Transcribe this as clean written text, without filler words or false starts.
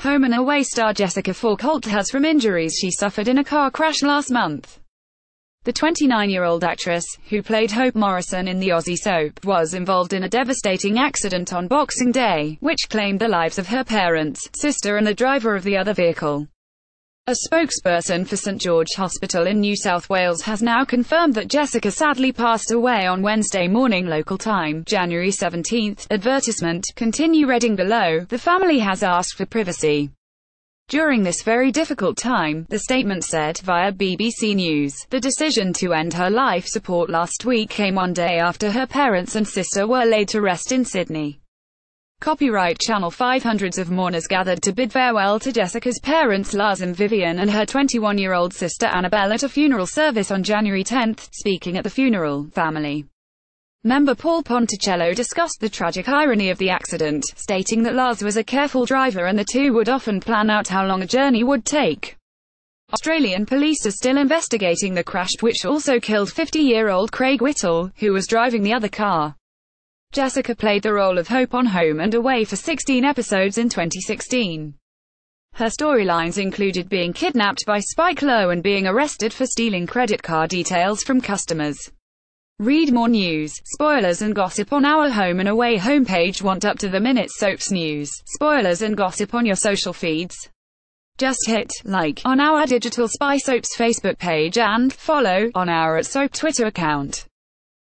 Home and Away star Jessica Furcott has from injuries she suffered in a car crash last month. The 29-year-old actress, who played Hope Morrison in the Aussie soap, was involved in a devastating accident on Boxing Day, which claimed the lives of her parents, sister and the driver of the other vehicle. A spokesperson for St George Hospital in New South Wales has now confirmed that Jessica sadly passed away on Wednesday morning local time, January 17. Advertisement, continue reading below. The family has asked for privacy during this very difficult time, the statement said, via BBC News. The decision to end her life support last week came one day after her parents and sister were laid to rest in Sydney. Copyright Channel 5. Hundreds of mourners gathered to bid farewell to Jessica's parents Lars and Vivian and her 21-year-old sister Annabelle at a funeral service on January 10. Speaking at the funeral, family member Paul Ponticello discussed the tragic irony of the accident, stating that Lars was a careful driver and the two would often plan out how long a journey would take. Australian police are still investigating the crash, which also killed 50-year-old Craig Whittle, who was driving the other car. Jessica played the role of Hope on Home and Away for 16 episodes in 2016. Her storylines included being kidnapped by Spike Lowe and being arrested for stealing credit card details from customers. Read more news, spoilers and gossip on our Home and Away homepage. Want up-to-the-minute soaps news, spoilers and gossip on your social feeds? Just hit like on our Digital Spy Soaps Facebook page and follow on our @Soap Twitter account.